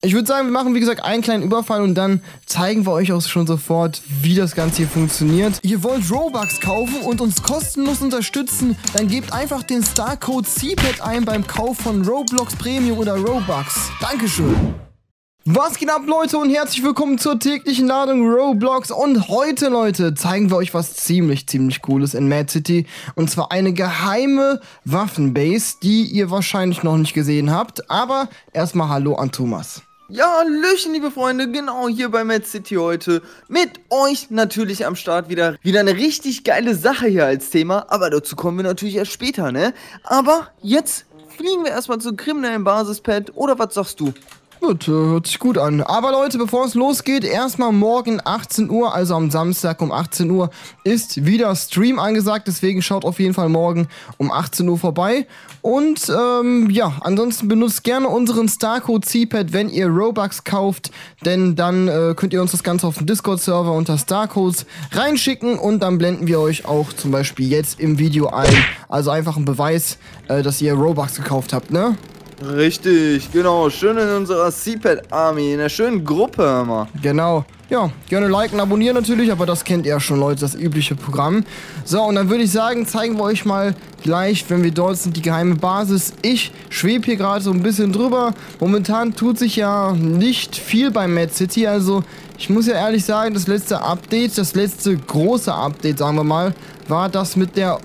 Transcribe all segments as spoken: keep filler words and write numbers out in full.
Ich würde sagen, wir machen wie gesagt einen kleinen Überfall und dann zeigen wir euch auch schon sofort, wie das Ganze hier funktioniert. Ihr wollt Robux kaufen und uns kostenlos unterstützen, dann gebt einfach den Starcode C P A D ein beim Kauf von Roblox Premium oder Robux. Dankeschön. Was geht ab, Leute, und herzlich willkommen zur täglichen Ladung Roblox. Und heute, Leute, zeigen wir euch was ziemlich, ziemlich Cooles in Mad City. Und zwar eine geheime Waffenbase, die ihr wahrscheinlich noch nicht gesehen habt. Aber erstmal Hallo an Thomas. Ja, hallöchen, liebe Freunde, genau hier bei Mad City heute. Mit euch natürlich am Start wieder. Wieder eine richtig geile Sache hier als Thema. Aber dazu kommen wir natürlich erst später, ne? Aber jetzt fliegen wir erstmal zur kriminellen Basispad. Oder was sagst du? Gut, hört sich gut an. Aber Leute, bevor es losgeht, erstmal morgen achtzehn Uhr, also am Samstag um achtzehn Uhr, ist wieder Stream angesagt. Deswegen schaut auf jeden Fall morgen um achtzehn Uhr vorbei. Und ähm, ja, ansonsten benutzt gerne unseren Starcode C P A D, wenn ihr Robux kauft. Denn dann äh, könnt ihr uns das Ganze auf dem Discord-Server unter Starcodes reinschicken. Und dann blenden wir euch auch zum Beispiel jetzt im Video ein. Also einfach ein Beweis, äh, dass ihr Robux gekauft habt, ne? Richtig, genau, schön in unserer C P A D-Army, in einer schönen Gruppe immer. Genau, ja, gerne liken, abonnieren natürlich, aber das kennt ihr ja schon, Leute, das übliche Programm. So, und dann würde ich sagen, zeigen wir euch mal gleich, wenn wir dort sind, die geheime Basis. Ich schwebe hier gerade so ein bisschen drüber. Momentan tut sich ja nicht viel bei Mad City, also ich muss ja ehrlich sagen, das letzte Update, das letzte große Update, sagen wir mal, war das mit der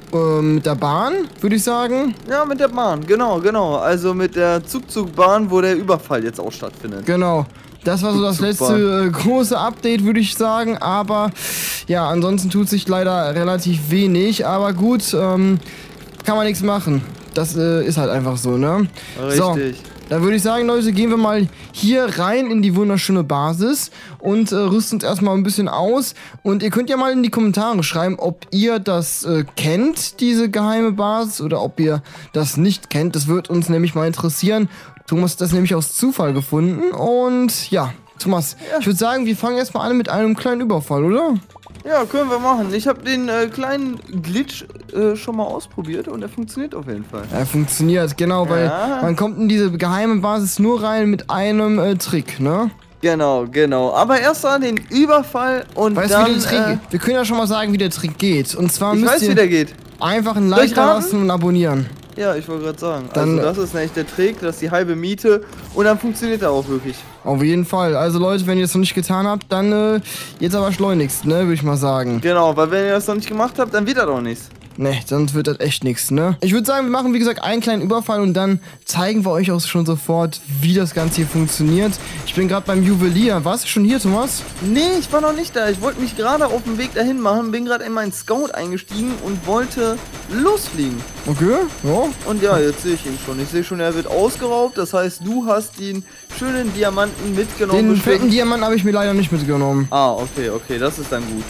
mit der Bahn, würde ich sagen. Ja, mit der Bahn, genau, genau. Also mit der Zugzugbahn, wo der Überfall jetzt auch stattfindet. Genau. Das war so das letzte äh, große Update, würde ich sagen. Aber ja, ansonsten tut sich leider relativ wenig. Aber gut, ähm, kann man nichts machen. Das äh, ist halt einfach so, ne? Richtig. So. Dann würde ich sagen, Leute, gehen wir mal hier rein in die wunderschöne Basis und äh, rüsten uns erstmal ein bisschen aus. Und ihr könnt ja mal in die Kommentare schreiben, ob ihr das äh, kennt, diese geheime Basis, oder ob ihr das nicht kennt. Das wird uns nämlich mal interessieren. Thomas hat das nämlich aus Zufall gefunden. Und ja, Thomas, ja. Ich würde sagen, wir fangen erstmal an mit einem kleinen Überfall, oder? Ja, können wir machen. Ich habe den äh, kleinen Glitch äh, schon mal ausprobiert und er funktioniert auf jeden Fall. Er funktioniert, genau, ja. Weil man kommt in diese geheime Basis nur rein mit einem äh, Trick, ne? Genau, genau. Aber erst an den Überfall und weißt, dann... Wie der Trick, äh, wir können ja schon mal sagen, wie der Trick geht. Und zwar ich müsst weiß, ihr wie der geht. Einfach ein Like da lassen und abonnieren. Ja, ich wollte gerade sagen. Dann, also das ist nämlich der Trick, das ist die halbe Miete und dann funktioniert er auch wirklich. Auf jeden Fall. Also Leute, wenn ihr es noch nicht getan habt, dann äh, jetzt aber schleunigst, ne, würde ich mal sagen. Genau, weil wenn ihr das noch nicht gemacht habt, dann wird das auch nichts. Ne, sonst wird das echt nichts, ne? Ich würde sagen, wir machen wie gesagt einen kleinen Überfall und dann zeigen wir euch auch schon sofort, wie das Ganze hier funktioniert. Ich bin gerade beim Juwelier. Warst du schon hier, Thomas? Nee, ich war noch nicht da. Ich wollte mich gerade auf den Weg dahin machen, bin gerade in meinen Scout eingestiegen und wollte losfliegen. Okay, ja. Und ja, jetzt sehe ich ihn schon. Ich sehe schon, er wird ausgeraubt. Das heißt, du hast den schönen Diamanten mitgenommen. Den fetten Diamanten habe ich mir leider nicht mitgenommen. Ah, okay, okay, das ist dann gut.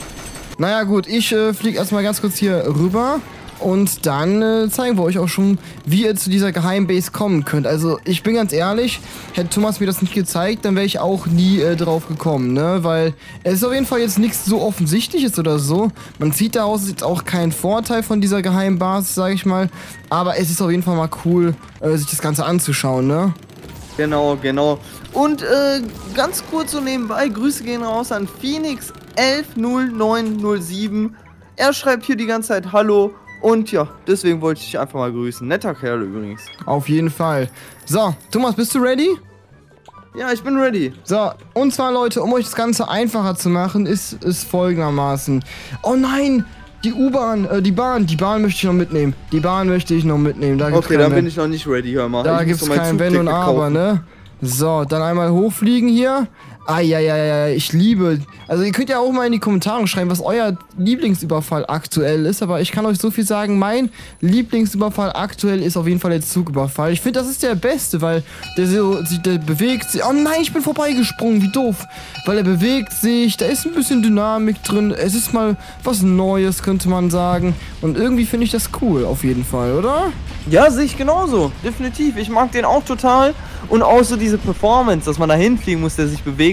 Naja gut, ich äh, fliege erstmal ganz kurz hier rüber und dann äh, zeigen wir euch auch schon, wie ihr zu dieser Geheimbase kommen könnt. Also ich bin ganz ehrlich, hätte Thomas mir das nicht gezeigt, dann wäre ich auch nie äh, drauf gekommen, ne? Weil es ist auf jeden Fall jetzt nichts so Offensichtliches oder so. Man sieht daraus jetzt auch keinen Vorteil von dieser Geheimbasis, sage ich mal. Aber es ist auf jeden Fall mal cool, äh, sich das Ganze anzuschauen, ne? Genau, genau. Und äh, ganz kurz so nebenbei, Grüße gehen raus an Phoenix elf null neun null sieben. Er schreibt hier die ganze Zeit Hallo und ja, deswegen wollte ich dich einfach mal grüßen. Netter Kerl übrigens. Auf jeden Fall. So, Thomas, bist du ready? Ja, ich bin ready. So, und zwar Leute, um euch das Ganze einfacher zu machen, ist es folgendermaßen. Oh nein! Die U-Bahn, äh, die Bahn, die Bahn möchte ich noch mitnehmen. Die Bahn möchte ich noch mitnehmen. Da gibt's okay, dann bin ich noch nicht ready, hör mal. Da gibt es kein Wenn und Aber, ne? So, dann einmal hochfliegen hier. Eieiei, ich liebe... Also ihr könnt ja auch mal in die Kommentare schreiben, was euer Lieblingsüberfall aktuell ist. Aber ich kann euch so viel sagen, mein Lieblingsüberfall aktuell ist auf jeden Fall der Zugüberfall. Ich finde, das ist der beste, weil der so, der bewegt sich... Oh nein, ich bin vorbeigesprungen, wie doof. Weil er bewegt sich, da ist ein bisschen Dynamik drin. Es ist mal was Neues, könnte man sagen. Und irgendwie finde ich das cool, auf jeden Fall, oder? Ja, sehe ich genauso. Definitiv. Ich mag den auch total. Und auch so diese Performance, dass man da hinfliegen muss, der sich bewegt.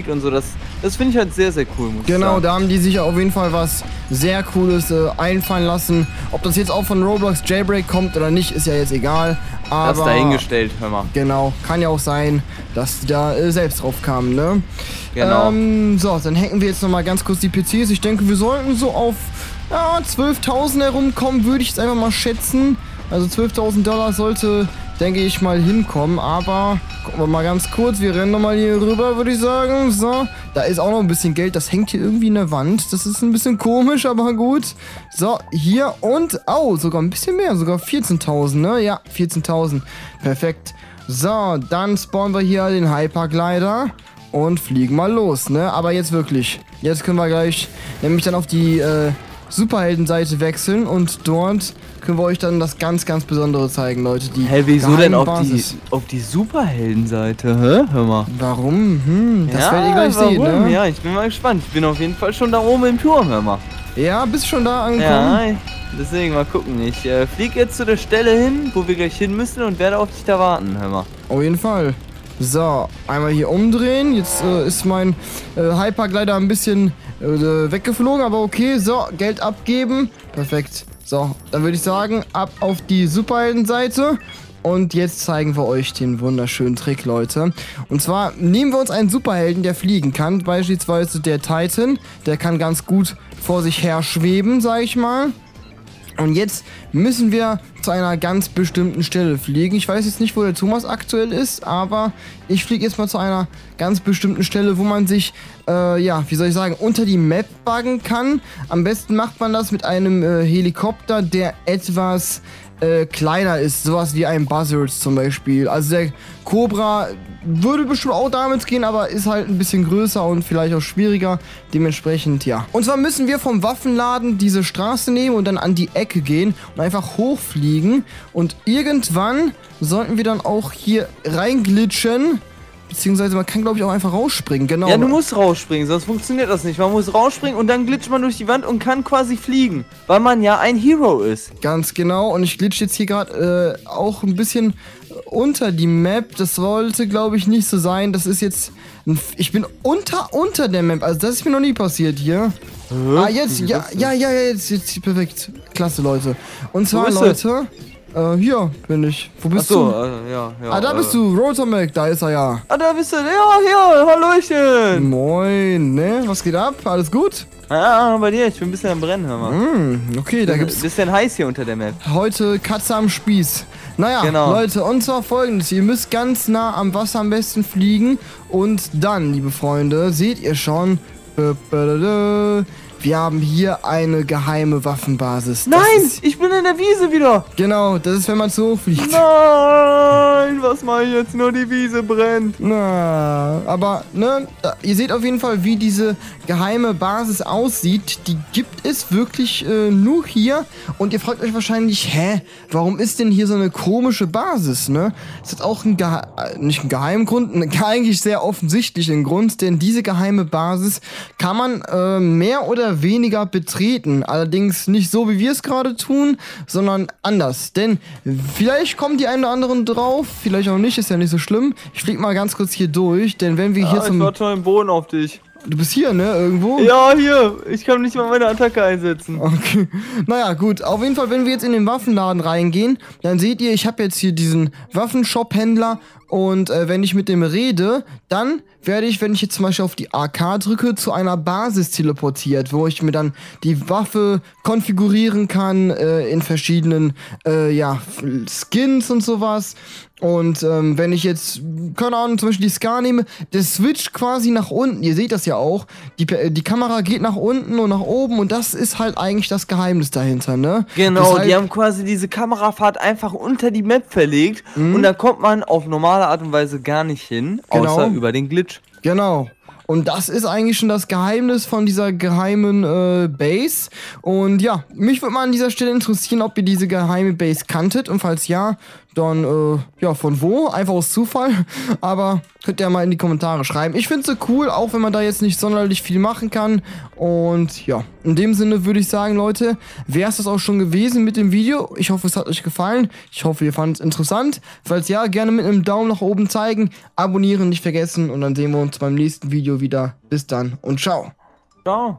Musik und so, das, das finde ich halt sehr, sehr cool, muss ich Genau, sagen. da haben die sich auf jeden Fall was sehr Cooles äh, einfallen lassen. Ob das jetzt auch von Roblox Jailbreak kommt oder nicht, ist ja jetzt egal. Aber das dahingestellt, hör mal. Genau, kann ja auch sein, dass die da äh, selbst drauf kamen, ne? Genau. Ähm, so, dann hacken wir jetzt nochmal ganz kurz die P Cs. Ich denke, wir sollten so auf ja, zwölftausend herumkommen, würde ich jetzt einfach mal schätzen. Also zwölftausend Dollar sollte, denke ich, mal hinkommen. Aber gucken wir mal ganz kurz. Wir rennen nochmal hier rüber, würde ich sagen. So, da ist auch noch ein bisschen Geld. Das hängt hier irgendwie in der Wand. Das ist ein bisschen komisch, aber gut. So, hier und, oh, sogar ein bisschen mehr. Sogar vierzehntausend, ne? Ja, vierzehntausend. Perfekt. So, dann spawnen wir hier den Hyperglider und fliegen mal los, ne? Aber jetzt wirklich. Jetzt können wir gleich nämlich dann auf die äh, Superheldenseite wechseln und dort können wir euch dann das ganz, ganz Besondere zeigen, Leute. Die Hä, wieso denn auf die, Basis. auf die Superheldenseite, hä? Hör mal. Warum? Hm, das ja, werdet ihr gleich warum? sehen, ne? Ja, ich bin mal gespannt. Ich bin auf jeden Fall schon da oben im Turm, hör mal. Ja, bist schon da angekommen? Ja, deswegen mal gucken. Ich äh, fliege jetzt zu der Stelle hin, wo wir gleich hin müssen und werde auf dich da warten, hör mal. Auf jeden Fall. So, einmal hier umdrehen. Jetzt äh, ist mein äh, Hyperglider ein bisschen äh, weggeflogen, aber okay. So, Geld abgeben. Perfekt. So, dann würde ich sagen, ab auf die Superheldenseite. Und jetzt zeigen wir euch den wunderschönen Trick, Leute. Und zwar nehmen wir uns einen Superhelden, der fliegen kann. Beispielsweise der Titan. Der kann ganz gut vor sich her schweben, sag ich mal. Und jetzt müssen wir zu einer ganz bestimmten Stelle fliegen. Ich weiß jetzt nicht, wo der Thomas aktuell ist, aber ich fliege jetzt mal zu einer ganz bestimmten Stelle, wo man sich, äh, ja, wie soll ich sagen, unter die Map buggen kann. Am besten macht man das mit einem äh, Helikopter, der etwas äh, kleiner ist. Sowas wie ein Buzzard zum Beispiel. Also der Cobra würde bestimmt auch damit gehen, aber ist halt ein bisschen größer und vielleicht auch schwieriger. Dementsprechend, ja. Und zwar müssen wir vom Waffenladen diese Straße nehmen und dann an die Ecke gehen und einfach hochfliegen. Und irgendwann sollten wir dann auch hier reinglitschen. Beziehungsweise man kann, glaube ich, auch einfach rausspringen. Genau. Ja, du musst rausspringen, sonst funktioniert das nicht. Man muss rausspringen und dann glitscht man durch die Wand und kann quasi fliegen. Weil man ja ein Hero ist. Ganz genau. Und ich glitsche jetzt hier gerade äh, auch ein bisschen unter die Map. Das sollte, glaube ich, nicht so sein. Das ist jetzt... Ein, ich bin unter, unter der Map. Also das ist mir noch nie passiert hier. Hä? Ah, jetzt, ja, ja, ja, ja, jetzt, jetzt, perfekt. Klasse, Leute. Und zwar, bist Leute... Äh, hier bin ich. Wo bist Achso, du? äh, ja, ja. Ah, da äh. bist du. Rotomac, da ist er ja. Ah, da bist du. Ja, hier, Hallöchen. Moin, ne? Was geht ab? Alles gut? Ja, bei dir. Ich bin ein bisschen am Brennen, hör mal. Hm, okay, da Ein gibt's bisschen heiß hier unter der Map. heute Katze am Spieß. Naja, Genau. Leute, und zwar folgendes. Ihr müsst ganz nah am Wasser am besten fliegen. Und dann, liebe Freunde, seht ihr schon... Wir haben hier eine geheime Waffenbasis. Das Nein, ist, ich bin in der Wiese wieder. genau, das ist, wenn man zu hoch fliegt. Nein, was mache ich jetzt? Nur die Wiese brennt. Na, aber, ne, da, ihr seht auf jeden Fall, wie diese geheime Basis aussieht. Die gibt es wirklich äh, nur hier. Und ihr fragt euch wahrscheinlich, hä, warum ist denn hier so eine komische Basis, ne? Das hat auch einen, Gehe äh, nicht einen geheimen Grund, einen eigentlich sehr offensichtlichen Grund, denn diese geheime Basis kann man äh, mehr oder weniger betreten. Allerdings nicht so, wie wir es gerade tun, sondern anders. Denn vielleicht kommen die einen oder anderen drauf, vielleicht auch nicht, ist ja nicht so schlimm. Ich flieg mal ganz kurz hier durch, denn wenn wir hier Ah, ich zum... warte schon im Boden auf dich. Du bist hier, ne? Irgendwo? Ja, hier. Ich kann nicht mal meine Attacke einsetzen. Okay. Naja, gut. Auf jeden Fall, wenn wir jetzt in den Waffenladen reingehen, dann seht ihr, ich habe jetzt hier diesen Waffenshop-Händler und äh, wenn ich mit dem rede, dann werde ich, wenn ich jetzt zum Beispiel auf die A K drücke, zu einer Basis teleportiert, wo ich mir dann die Waffe konfigurieren kann äh, in verschiedenen, äh, ja, Skins und sowas. Und ähm, wenn ich jetzt, keine Ahnung, zum Beispiel die Scar nehme, der switcht quasi nach unten. Ihr seht das ja auch. Die, die Kamera geht nach unten und nach oben und das ist halt eigentlich das Geheimnis dahinter, ne? Genau, Deshalb, die haben quasi diese Kamerafahrt einfach unter die Map verlegt und da kommt man auf normale Art und Weise gar nicht hin, Genau. außer über den Glitch. Genau. Und das ist eigentlich schon das Geheimnis von dieser geheimen äh, Base. Und ja, mich würde mal an dieser Stelle interessieren, ob ihr diese geheime Base kanntet. Und falls ja, dann, äh, ja, von wo? Einfach aus Zufall. Aber könnt ihr mal in die Kommentare schreiben. Ich finde es so cool, auch wenn man da jetzt nicht sonderlich viel machen kann. Und ja, in dem Sinne würde ich sagen, Leute, wäre es das auch schon gewesen mit dem Video. Ich hoffe, es hat euch gefallen. Ich hoffe, ihr fandet es interessant. Falls ja, gerne mit einem Daumen nach oben zeigen, abonnieren nicht vergessen und dann sehen wir uns beim nächsten Video wieder. Bis dann und ciao. Ciao.